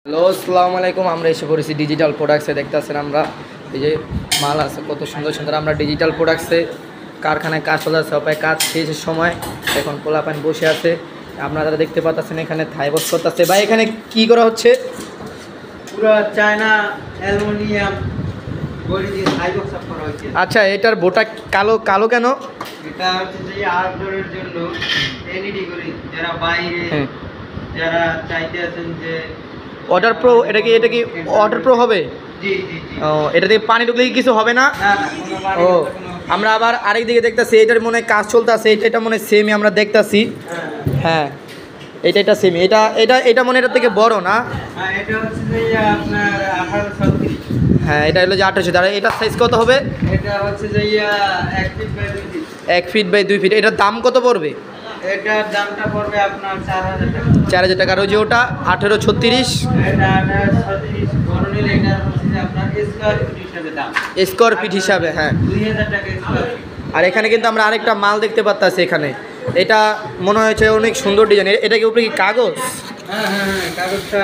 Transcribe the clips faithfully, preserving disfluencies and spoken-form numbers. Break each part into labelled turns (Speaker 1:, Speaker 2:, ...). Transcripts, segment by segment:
Speaker 1: Hello আসসালামু আলাইকুম। আমরা এসে পড়েছি ডিজিটাল প্রোডাক্টসে। দেখতেছেন আমরা এই যে মাল আছে কত সুন্দর সুন্দর। আমরা ডিজিটাল প্রোডাক্টসে কারখানায় কাজ চলে আছে, সবাই কাজ শেষের সময় এখন পোলাপান বসে আছে। আপনারা দেখতে পাচ্ছেন এখানে থাই বক্স করতেছে। ভাই এখানে কি করা হচ্ছে?
Speaker 2: পুরো চায়না অ্যালুমিনিয়াম বডি দিয়ে থাই বক্স করা হচ্ছে।
Speaker 1: আচ্ছা, এটার বোটা কালো কালো কেন?
Speaker 2: এটা হচ্ছে যে আউটডোরের জন্য এলইডি করি, যারা বাইরে যারা চাইতে আছেন যে
Speaker 1: ওয়াটার প্রো, এটা কি এটা কি ওয়াটার প্রো হবে?
Speaker 2: জি জি জি।
Speaker 1: ও, এটা দিয়ে পানি ঢুকলে কি কিছু হবে না?
Speaker 2: না না, কোনো পানি
Speaker 1: ও,
Speaker 2: কোনো।
Speaker 1: আমরা আবার আরেক দিকে দেখতেছি, এটার মনে হয় কাজ চলতেছে। এটা এটা মনে হয় সেমই আমরা দেখতেছি।
Speaker 2: হ্যাঁ
Speaker 1: হ্যাঁ, এটা এটা সেমি। এটা এটা এটা মনে এটার থেকে বড় না?
Speaker 2: হ্যাঁ, এটা হচ্ছে যে আপনার আঠারো ছত্রিশ।
Speaker 1: হ্যাঁ, এটা হলো যে আঠারোশো। তাহলে এটার সাইজ কত হবে?
Speaker 2: এটা হচ্ছে যে এক ফিট বাই দুই ফিট।
Speaker 1: এক ফিট বাই দুই ফিট। এটার দাম কত পড়বে?
Speaker 2: এটার দামটা পড়বে আপনার চার হাজার টাকা।
Speaker 1: চার হাজার টাকা। আর ওই যে ওটা আঠেরো ছত্রিশ,
Speaker 2: এটা আঠারো ছত্রিশ বড় নিলে এটা হচ্ছে যে আপনার স্কোয়ার ফিট হিসাবে দাম।
Speaker 1: স্কোয়ার ফিট হিসাবে। হ্যাঁ,
Speaker 2: দুই হাজার টাকা স্কোয়ার ফিট।
Speaker 1: আর এখানে কিন্তু আমরা আরেকটা মাল দেখতে পাচ্ছি এখানে। এটা মনে হয়েছে অনেক সুন্দর ডিজাইন। এটা কি উপরে কি কাগজ?
Speaker 2: হ্যাঁ হ্যাঁ হ্যাঁ, কাগজটা।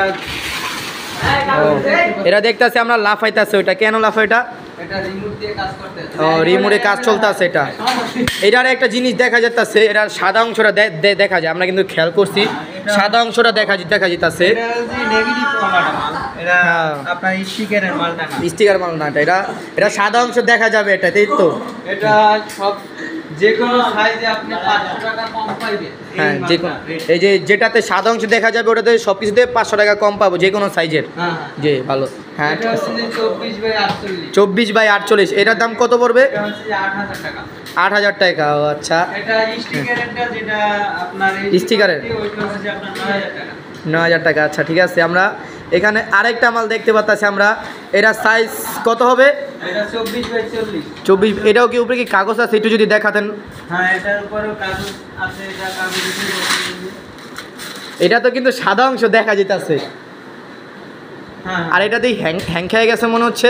Speaker 1: ও, এটা দেখতেছি আমরা লাফাইতেছে। ওইটা কেন লাফাই? এটা
Speaker 2: এটা রিমোট দিয়ে কাজ করতে আছে।
Speaker 1: ও, রিমোটে কাজ চলতেছে। এটা এটার একটা জিনিস দেখা যাচ্ছে, এটার সাদা অংশটা দেখা যায়। আমরা কিন্তু খেয়াল করছি সাদা অংশটা দেখা দেখা যেতেছে।
Speaker 2: এটা হচ্ছে নেগেটিভ কমাটা মাল। এটা
Speaker 1: হ্যাঁ।
Speaker 2: আপনার স্টিকারের মালটা না।
Speaker 1: স্টিকার মাল না এটা। এটা সাদা অংশ দেখা যাবে এটা, তাই তো?
Speaker 2: এটা সব যে কোনো সাইজে আপনি পাঁচশো টাকা কম পাইবেন।
Speaker 1: হ্যাঁ, যে কোনো এই যে যেটাতে সাদা অংশ দেখা যাবে ওটাতে সব কিছুতে পাঁচশো টাকা কম পাবো, যে কোনো সাইজের।
Speaker 2: হ্যাঁ
Speaker 1: জি, ভালো। হ্যাঁ,
Speaker 2: এটা হচ্ছে যে চব্বিশ বাই আটচল্লিশ।
Speaker 1: চব্বিশ বাই আটচল্লিশ। এটার দাম কত পড়বে?
Speaker 2: এটা হচ্ছে যে আট হাজার টাকা।
Speaker 1: আট হাজার টাকা। ও আচ্ছা,
Speaker 2: এটা স্টিকারেরটা যেটা আপনার
Speaker 1: স্টিকারের?
Speaker 2: ওইটা হচ্ছে যে আপনার নয় হাজার টাকা।
Speaker 1: নয় হাজার টাকা। আচ্ছা, ঠিক আছে। আমরা এখানে আরেকটা মাল দেখতে পাচ্ছি আমরা। এটা সাইজ কত হবে?
Speaker 2: এটা চব্বিশ বাই চল্লিশ।
Speaker 1: চব্বিশ। এটাও কি উপরে কি কাগজ আছে? একটু যদি দেখাতেন।
Speaker 2: হ্যাঁ, এটার উপরেও কাগজ আছে। এটা কাগজ।
Speaker 1: এটা তো কিন্তু সাদা অংশ দেখা যেতেছে।
Speaker 2: হ্যাঁ,
Speaker 1: আর এটাতে হ্যাং হ্যাং খেয়ে গেছে মনে হচ্ছে।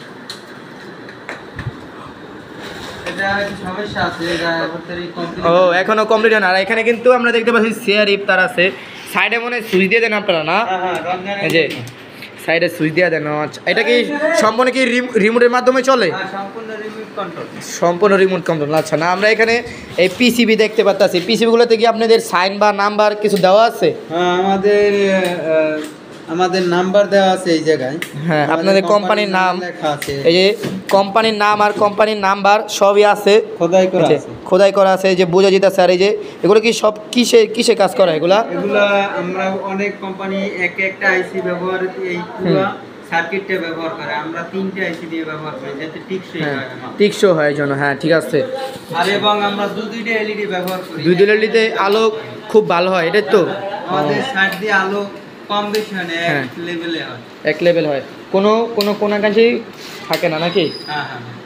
Speaker 2: এটা একটু সমস্যা আছে। এটা ব্যাটারি কমপ্লিট।
Speaker 1: ও, এখনো কমপ্লিট হয় না। আর এখানে কিন্তু আমরা দেখতে পাচ্ছি শেয়ার ইফতার আছে। সাইডে মনে হয় সুইচ দিয়ে দেন আপনারা না?
Speaker 2: হ্যাঁ হ্যাঁ, রমজানের
Speaker 1: এই যে সাইডে সুইচ দিয়ে দেন। আচ্ছা, এটা কি সম্পূর্ণ কি রিমোটের মাধ্যমে চলে?
Speaker 2: হ্যাঁ, সম্পূর্ণ রিমোট কন্ট্রোল।
Speaker 1: সম্পূর্ণ রিমোট কন্ট্রোল। আচ্ছা, না আমরা এখানে এই পিসিবি দেখতে পাচ্ছি। পিসিবিগুলোতে কি আপনাদের সাইন বা নাম্বার কিছু দেওয়া আছে?
Speaker 2: হ্যাঁ, আমাদের আমাদের নাম্বার দেওয়া আছে এই জায়গায়।
Speaker 1: হ্যাঁ, আপনাদের কোম্পানির নাম
Speaker 2: লেখা আছে।
Speaker 1: এই যে কোম্পানির নাম আর কোম্পানির নাম্বার সবই আছে,
Speaker 2: খোদাই করা
Speaker 1: আছে,
Speaker 2: আছে।
Speaker 1: খোদাই করা আছে। এই যে বোঝা যেতেছে। আর এই যে এগুলো কি সব কিসে কিসে কাজ করা এগুলা?
Speaker 2: এগুলা আমরা অনেক কোম্পানি এক একটা আইসি ব্যবহার, এই পুরো সার্কিটটা ব্যবহার করে। আমরা তিনটে আইসি দিয়ে ব্যবহার করি যাতে টিকসই হয়।
Speaker 1: টিকসো হয় এই জন্য। হ্যাঁ, ঠিক আছে।
Speaker 2: আর এবং আমরা দু দুইটা এলইডি ব্যবহার করি।
Speaker 1: দুই দুই এলইডিতে আলো খুব ভালো হয়, এটাই তো?
Speaker 2: আমাদের সাইড দিয়ে আলো কম বেশি হয় না,
Speaker 1: হ্যাঁ।
Speaker 2: এক লেভেলে হয়।
Speaker 1: এক লেভেল হয়, কোনো কোনো কোনাকাশি থাকে না নাকি?
Speaker 2: হ্যাঁ হ্যাঁ।